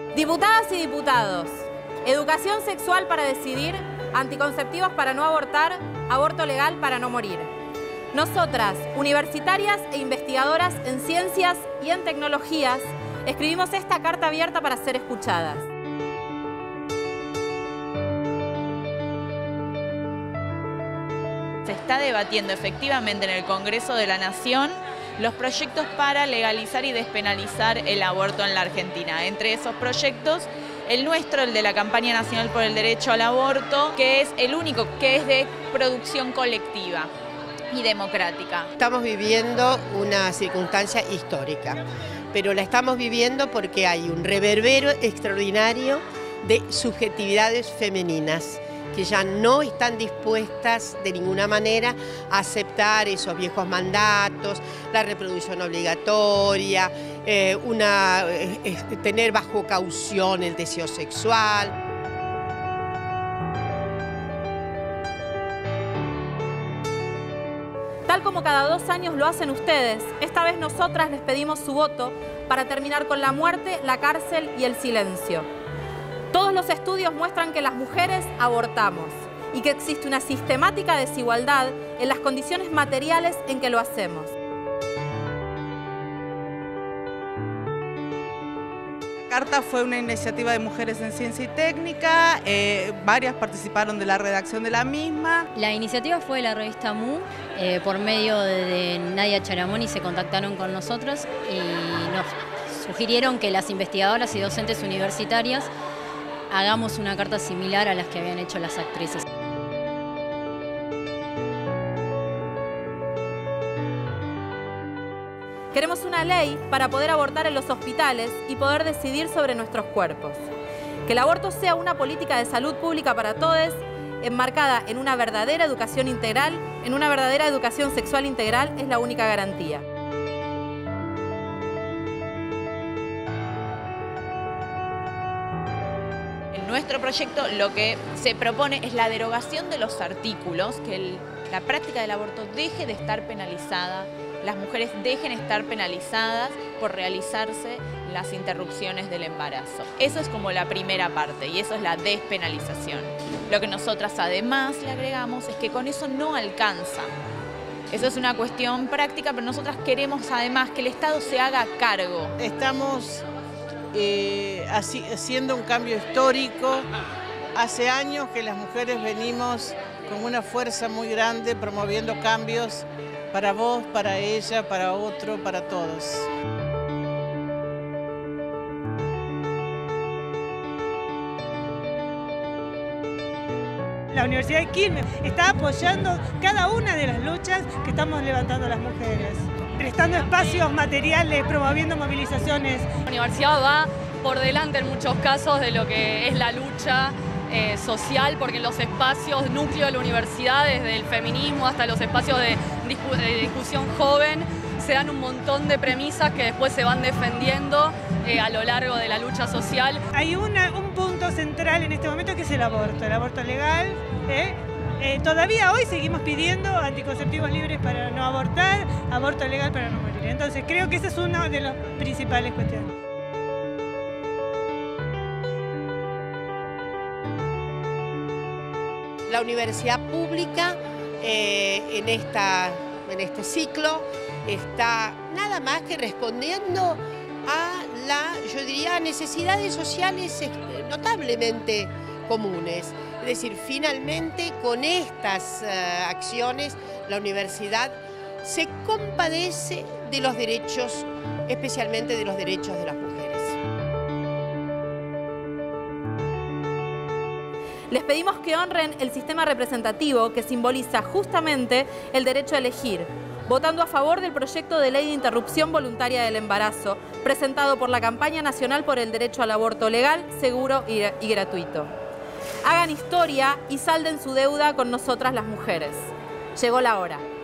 Diputadas y diputados, educación sexual para decidir, anticonceptivos para no abortar, aborto legal para no morir. Nosotras, universitarias e investigadoras en ciencias y en tecnologías, escribimos esta carta abierta para ser escuchadas. Se está debatiendo efectivamente en el Congreso de la Nación los proyectos para legalizar y despenalizar el aborto en la Argentina. Entre esos proyectos, el nuestro, el de la Campaña Nacional por el Derecho al Aborto, que es el único que es de producción colectiva y democrática. Estamos viviendo una circunstancia histórica, pero la estamos viviendo porque hay un reverbero extraordinario de subjetividades femeninas que ya no están dispuestas de ninguna manera a aceptar esos viejos mandatos, la reproducción obligatoria, tener bajo caución el deseo sexual. Tal como cada 2 años lo hacen ustedes, esta vez nosotras les pedimos su voto para terminar con la muerte, la cárcel y el silencio. Todos los estudios muestran que las mujeres abortamos y que existe una sistemática desigualdad en las condiciones materiales en que lo hacemos. La carta fue una iniciativa de Mujeres en Ciencia y Técnica, varias participaron de la redacción de la misma. La iniciativa fue de la revista MU, por medio de Nadia Charamoni se contactaron con nosotros y nos sugirieron que las investigadoras y docentes universitarias hagamos una carta similar a las que habían hecho las actrices. Queremos una ley para poder abortar en los hospitales y poder decidir sobre nuestros cuerpos. Que el aborto sea una política de salud pública para todos, enmarcada en una verdadera educación integral, en una verdadera educación sexual integral, es la única garantía. En nuestro proyecto lo que se propone es la derogación de los artículos, que la práctica del aborto deje de estar penalizada, las mujeres dejen de estar penalizadas por realizarse las interrupciones del embarazo. Eso es como la primera parte y eso es la despenalización. Lo que nosotras además le agregamos es que con eso no alcanza. Eso es una cuestión práctica, pero nosotras queremos además que el Estado se haga cargo. Estamos haciendo un cambio histórico. Hace años que las mujeres venimos con una fuerza muy grande promoviendo cambios para vos, para ella, para otro, para todos. La Universidad de Quilmes está apoyando cada una de las luchas que estamos levantando las mujeres, prestando espacios materiales, promoviendo movilizaciones. La universidad va por delante en muchos casos de lo que es la lucha social, porque en los espacios núcleo de la universidad, desde el feminismo hasta los espacios de discusión joven, se dan un montón de premisas que después se van defendiendo a lo largo de la lucha social. Hay un punto central en este momento que es el aborto legal. Todavía hoy seguimos pidiendo anticonceptivos libres para no abortar, aborto legal para no morir. Entonces creo que esa es una de las principales cuestiones. La universidad pública en este ciclo está nada más que respondiendo a yo diría, necesidades sociales notablemente comunes. Es decir, finalmente con estas acciones la universidad se compadece de los derechos, especialmente de los derechos de las mujeres. Les pedimos que honren el sistema representativo que simboliza justamente el derecho a elegir, votando a favor del proyecto de ley de interrupción voluntaria del embarazo, presentado por la Campaña Nacional por el Derecho al Aborto Legal, Seguro y Gratuito. Hagan historia y salden su deuda con nosotras las mujeres. Llegó la hora.